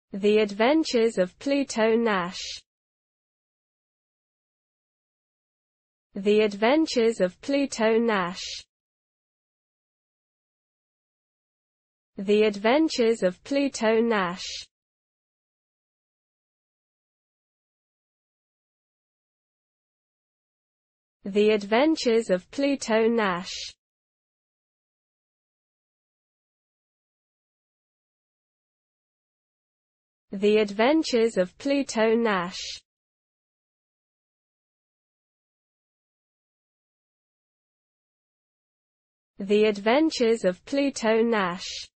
The Adventures of Pluto Nash. The Adventures of Pluto Nash. The Adventures of Pluto Nash. The Adventures of Pluto Nash. The Adventures of Pluto Nash. The Adventures of Pluto Nash.